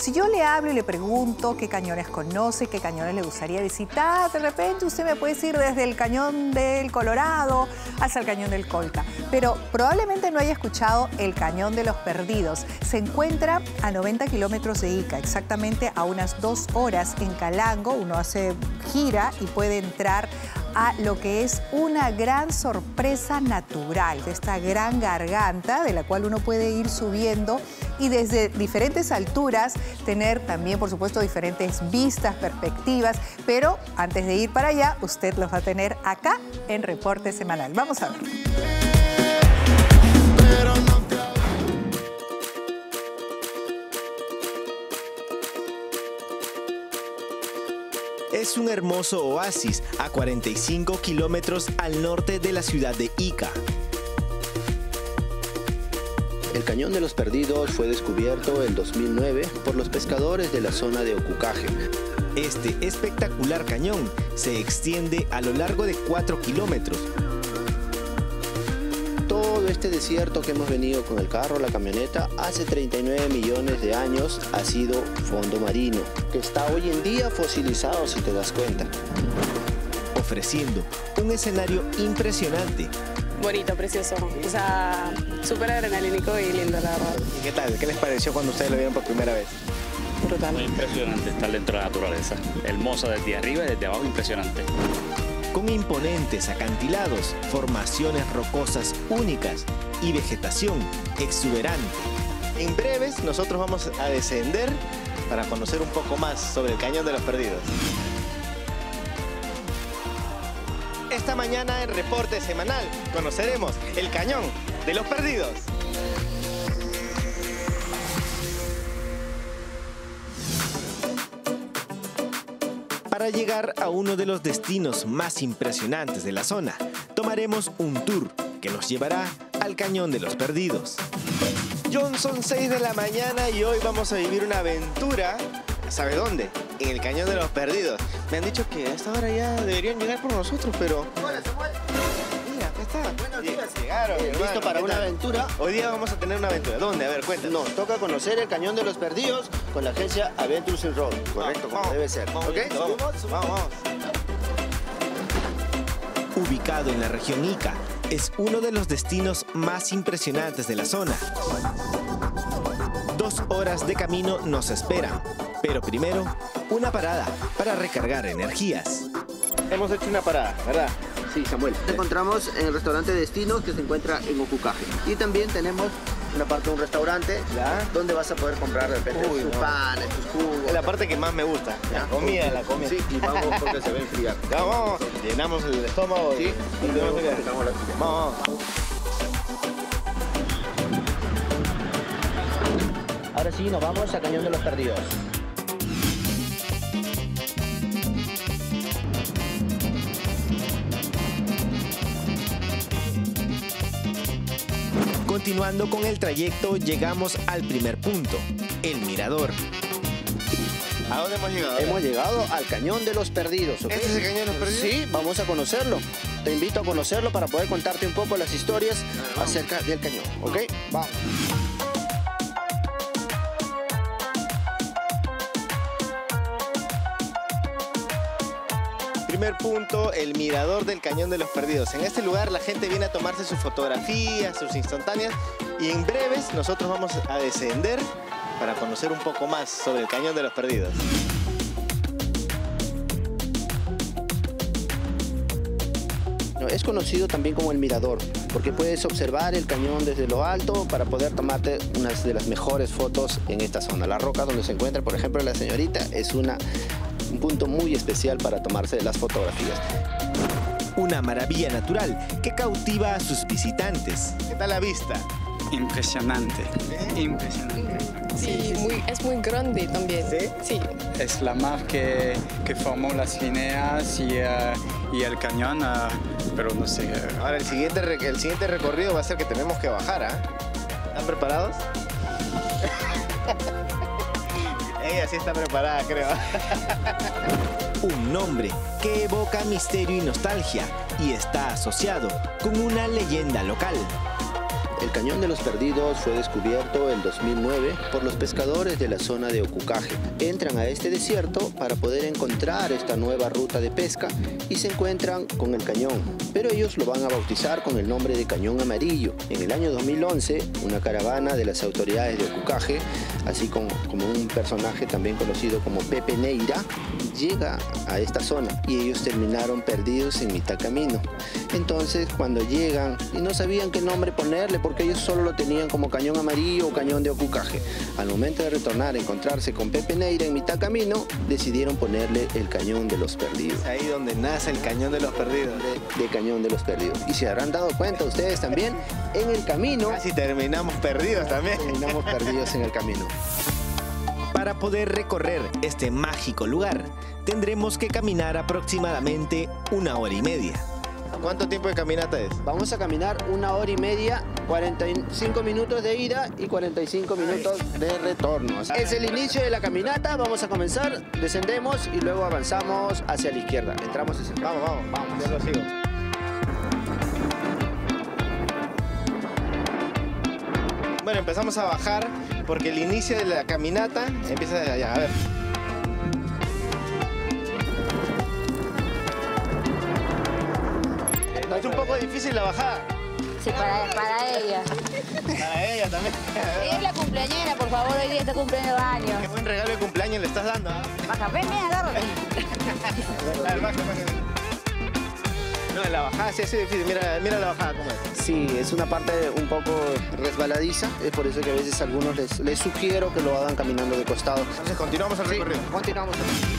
Si yo le hablo y le pregunto qué cañones conoce, qué cañones le gustaría visitar, de repente usted me puede decir desde el Cañón del Colorado hasta el Cañón del Colca. Pero probablemente no haya escuchado el Cañón de los Perdidos. Se encuentra a 90 kilómetros de Ica, exactamente a unas 2 horas en Calango. Uno hace gira y puede entrar a lo que es una gran sorpresa natural de esta gran garganta de la cual uno puede ir subiendo y desde diferentes alturas tener también, por supuesto, diferentes vistas, perspectivas, pero antes de ir para allá, usted los va a tener acá en Reporte Semanal. Vamos a ver. Es un hermoso oasis a 45 kilómetros al norte de la ciudad de Ica. El Cañón de los Perdidos fue descubierto en 2009 por los pescadores de la zona de Ocucaje. Este espectacular cañón se extiende a lo largo de 4 kilómetros. Todo este desierto que hemos venido con el carro, la camioneta, hace 39 millones de años ha sido fondo marino, que está hoy en día fosilizado si te das cuenta. Ofreciendo un escenario impresionante. Bonito, precioso, o sea, súper adrenalínico y lindo, la verdad. ¿Y qué tal? ¿Qué les pareció cuando ustedes lo vieron por primera vez? Brutal. Muy impresionante estar dentro de la naturaleza. Hermosa desde arriba y desde abajo, impresionante. Con imponentes acantilados, formaciones rocosas únicas y vegetación exuberante. En breves nosotros vamos a descender para conocer un poco más sobre el Cañón de los Perdidos. Esta mañana en Reporte Semanal conoceremos el Cañón de los Perdidos. Para llegar a uno de los destinos más impresionantes de la zona, tomaremos un tour que nos llevará al Cañón de los Perdidos. Son 6 de la mañana y hoy vamos a vivir una aventura, ¿sabe dónde? En el Cañón de los Perdidos. Me han dicho que a esta hora ya deberían llegar por nosotros, pero... Mira, acá está. Buenos días. Llegaron, hermano. ¿Listo para una aventura? Hoy día vamos a tener una aventura. ¿Dónde? A ver, cuéntanos. Nos toca conocer el Cañón de los Perdidos con la agencia Adventures in Road. Correcto, como debe ser. Vamos, ¿Ok? vamos. Ubicado en la región Ica, es uno de los destinos más impresionantes de la zona. 2 horas de camino nos esperan, pero primero, una parada para recargar energías. Hemos hecho una parada, ¿verdad? Sí, Samuel. Te encontramos en el restaurante Destinos que se encuentra en Ocucaje. Y también tenemos una parte de un restaurante donde vas a poder comprar de repente tus panes, tus jugos. Es la parte que más me gusta, la comida. Sí, y vamos porque se va a enfriar. Ya, vamos, llenamos el estómago. Sí, y luego empezamos la silla. Vamos. Ahora sí, nos vamos al Cañón de los Perdidos. Continuando con el trayecto, llegamos al primer punto, el mirador. ¿A dónde hemos llegado? Hemos llegado al Cañón de los Perdidos. ¿Okay? ¿Este es el Cañón de los Perdidos? Sí, vamos a conocerlo. Te invito a conocerlo para poder contarte un poco las historias acerca del cañón. ¿Ok? Vamos. Primer punto, el mirador del Cañón de los Perdidos. En este lugar la gente viene a tomarse sus fotografías, sus instantáneas, y en breves nosotros vamos a descender para conocer un poco más sobre el Cañón de los Perdidos. Es conocido también como el mirador, porque puedes observar el cañón desde lo alto para poder tomarte unas de las mejores fotos en esta zona. La roca donde se encuentra, por ejemplo, la señorita, es un punto muy especial para tomarse las fotografías. Una maravilla natural que cautiva a sus visitantes. ¿Qué tal la vista? Impresionante, impresionante. Sí, es muy grande también. ¿Sí? Sí. Es la mar que formó las líneas y el cañón, pero no sé. Ahora el siguiente recorrido va a ser que tenemos que bajar, ¿ah? ¿Están preparados? Ella sí está preparada, creo. Un nombre que evoca misterio y nostalgia y está asociado con una leyenda local. El Cañón de los Perdidos fue descubierto en 2009 por los pescadores de la zona de Ocucaje. Entran a este desierto para poder encontrar esta nueva ruta de pesca y se encuentran con el cañón, pero ellos lo van a bautizar con el nombre de Cañón Amarillo. En el año 2011, una caravana de las autoridades de Ocucaje, así como un personaje también conocido como Pepe Neira, llega a esta zona y ellos terminaron perdidos en mitad camino. Entonces, cuando llegan y no sabían qué nombre ponerle porque ellos solo lo tenían como Cañón Amarillo o Cañón de Ocucaje, al momento de retornar a encontrarse con Pepe Neira en mitad camino, decidieron ponerle el Cañón de los Perdidos. Ahí donde nace el Cañón de los Perdidos. De Cañón de los Perdidos. Y se habrán dado cuenta ustedes también, en el camino Casi terminamos perdidos también. terminamos perdidos en el camino. Para poder recorrer este mágico lugar, tendremos que caminar aproximadamente 1 hora y media. ¿Cuánto tiempo de caminata es? Vamos a caminar 1 hora y media, 45 minutos de ida y 45 minutos de retorno. Es el inicio de la caminata, vamos a comenzar, descendemos y luego avanzamos hacia la izquierda. Entramos hacia el camino. Vamos, yo lo sigo. Bueno, empezamos a bajar porque el inicio de la caminata empieza desde allá. A ver. Es un poco difícil la bajada. Sí, para ella. Para ella también. Ella es la cumpleañera, por favor, hoy día está cumpliendo años. Qué buen regalo de cumpleaños le estás dando, ¿ah? Baja, ven, agárrate. A ver, baja. No, la bajada sí es difícil. Mira la bajada cómo es. Sí, es una parte un poco resbaladiza, es por eso que a veces a algunos les sugiero que lo hagan caminando de costado. Entonces continuamos el recorrido. Continuamos.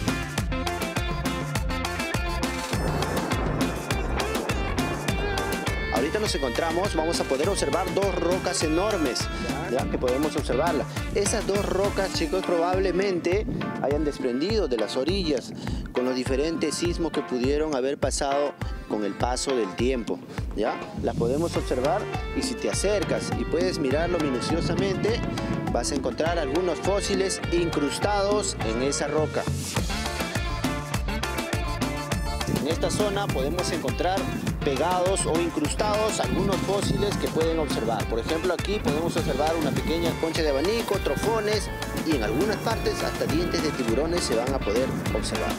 Ahorita nos encontramos, vamos a poder observar 2 rocas enormes, ¿ya? Que podemos observarlas. Esas 2 rocas, chicos, probablemente hayan desprendido de las orillas con los diferentes sismos que pudieron haber pasado con el paso del tiempo, ¿ya? Las podemos observar y si te acercas y puedes mirarlo minuciosamente, vas a encontrar algunos fósiles incrustados en esa roca. En esta zona podemos encontrar pegados o incrustados algunos fósiles que pueden observar. Por ejemplo, aquí podemos observar una pequeña concha de abanico, trofones y en algunas partes hasta dientes de tiburones se van a poder observar.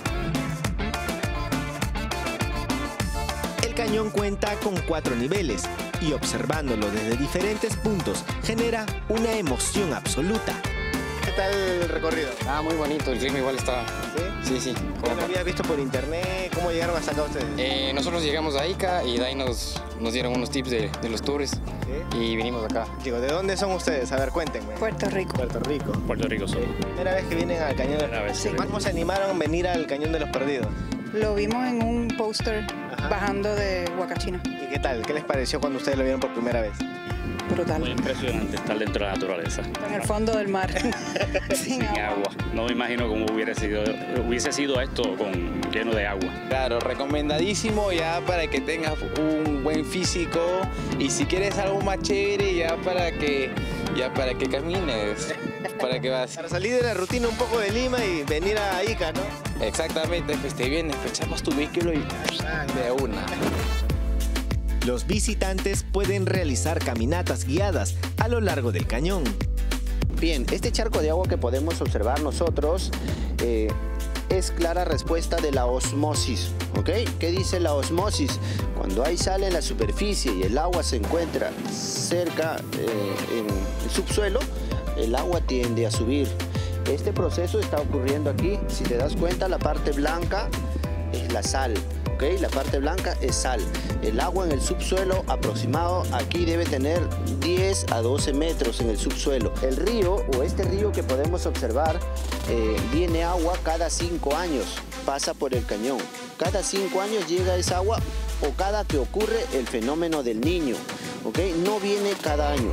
El cañón cuenta con 4 niveles y observándolo desde diferentes puntos genera una emoción absoluta. ¿Qué tal el recorrido? Muy bonito, el clima igual está. ¿Sí? Sí. ¿Cómo lo habías visto por internet? ¿Cómo llegaron hasta acá ustedes? Nosotros llegamos a Ica y de ahí nos dieron unos tips de los tours y vinimos acá. Chicos, ¿de dónde son ustedes? A ver, cuéntenme. Puerto Rico. Puerto Rico. Puerto Rico solo. Primera vez que vienen al Cañón de los Perdidos. Sí. ¿Cómo se animaron a venir al Cañón de los Perdidos? Lo vimos en un póster bajando de Huacachina. ¿Y qué tal? ¿Qué les pareció cuando ustedes lo vieron por primera vez? Brutal. Muy impresionante estar dentro de la naturaleza. En el fondo del mar. Sin Agua. No me imagino cómo hubiese sido esto lleno de agua. Claro, recomendadísimo ya para que tengas un buen físico y si quieres algo más chévere ya para que camines, para que vas. Para salir de la rutina un poco de Lima y venir a Ica, ¿no? Exactamente, pues te vienes, pues echamos tu vehículo y de una. Los visitantes pueden realizar caminatas guiadas a lo largo del cañón. Bien, este charco de agua que podemos observar nosotros es clara respuesta de la osmosis, ¿ok? ¿Qué dice la osmosis? Cuando hay sal en la superficie y el agua se encuentra cerca en el subsuelo, el agua tiende a subir. Este proceso está ocurriendo aquí. Si te das cuenta, la parte blanca es la sal. ¿Okay? La parte blanca es sal. El agua en el subsuelo aproximado aquí debe tener 10 a 12 metros en el subsuelo. El río o este río que podemos observar viene agua cada 5 años, pasa por el cañón. Cada 5 años llega esa agua o cada que ocurre el fenómeno del Niño. ¿Okay? No viene cada año.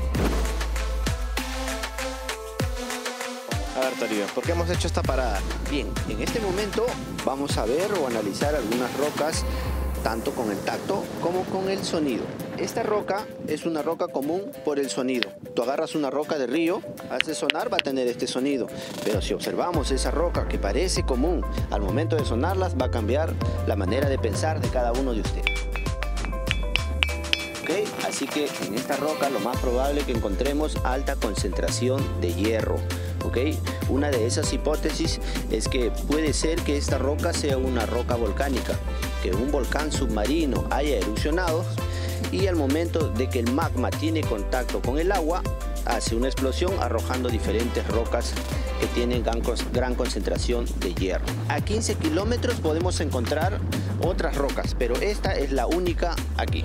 A ver, Toribio, ¿por qué hemos hecho esta parada? Bien, en este momento vamos a ver o analizar algunas rocas tanto con el tacto como con el sonido. Esta roca es una roca común por el sonido. Tú agarras una roca de río, haces sonar, va a tener este sonido. Pero si observamos esa roca que parece común, al momento de sonarlas va a cambiar la manera de pensar de cada uno de ustedes. ¿Okay? Así que en esta roca lo más probable es que encontremos alta concentración de hierro. ¿Ok? Una de esas hipótesis es que puede ser que esta roca sea una roca volcánica, que un volcán submarino haya erupcionado y al momento de que el magma tiene contacto con el agua, hace una explosión arrojando diferentes rocas que tienen gran concentración de hierro. A 15 kilómetros podemos encontrar otras rocas, pero esta es la única aquí.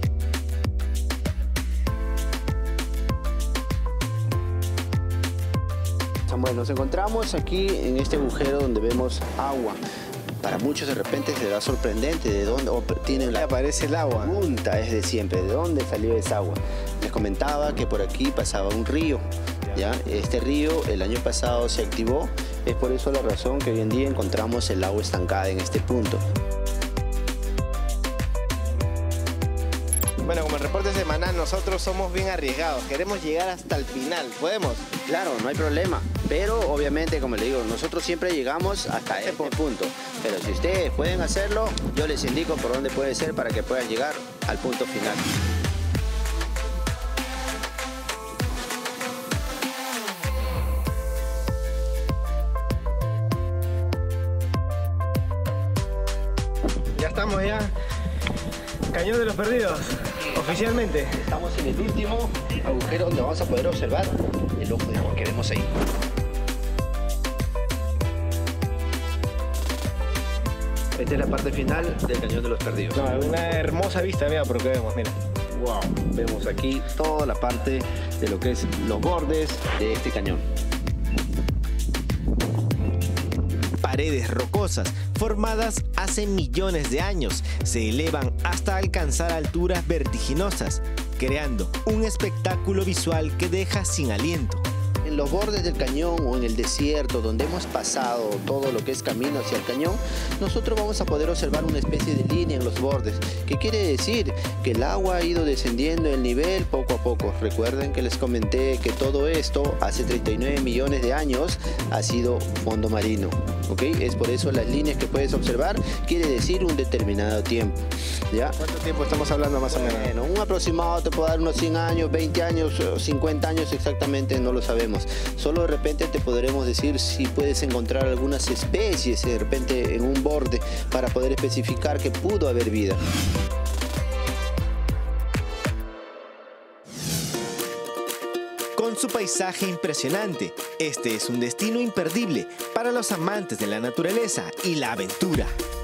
Samuel, nos encontramos aquí en este agujero donde vemos agua. Para muchos de repente será sorprendente de dónde tienen la aparece el agua. Pregunta es de siempre, ¿de dónde salió esa agua? Les comentaba que por aquí pasaba un río. ¿Ya? Este río el año pasado se activó, es por eso la razón que hoy en día encontramos el agua estancada en este punto. Bueno, como el reporte semanal, nosotros somos bien arriesgados. Queremos llegar hasta el final. ¿Podemos? Claro, no hay problema. Pero obviamente, como le digo, nosotros siempre llegamos hasta este punto. Pero si ustedes pueden hacerlo, yo les indico por dónde puede ser para que puedan llegar al punto final. Ya estamos ya. Cañón de los Perdidos, oficialmente. Estamos en el último agujero donde vamos a poder observar el ojo de agua que vemos ahí. Esta es la parte final del Cañón de los Perdidos. No, una hermosa vista, mira, por lo que vemos, mira. Wow, vemos aquí toda la parte de lo que es los bordes de este cañón. Paredes rocosas formadas hace millones de años se elevan hasta alcanzar alturas vertiginosas, creando un espectáculo visual que deja sin aliento. En los bordes del cañón o en el desierto donde hemos pasado todo lo que es camino hacia el cañón, nosotros vamos a poder observar una especie de línea en los bordes, que quiere decir que el agua ha ido descendiendo el nivel poco a poco. Recuerden que les comenté que todo esto hace 39 millones de años ha sido fondo marino. ¿Ok? Es por eso las líneas que puedes observar quiere decir un determinado tiempo. ¿Ya? ¿Cuánto tiempo estamos hablando más o menos? Bueno, un aproximado te puedo dar unos 100 años, 20 años, 50 años exactamente, no lo sabemos. Solo de repente te podremos decir si puedes encontrar algunas especies de repente en un borde para poder especificar que pudo haber vida. Con su paisaje impresionante, este es un destino imperdible para los amantes de la naturaleza y la aventura.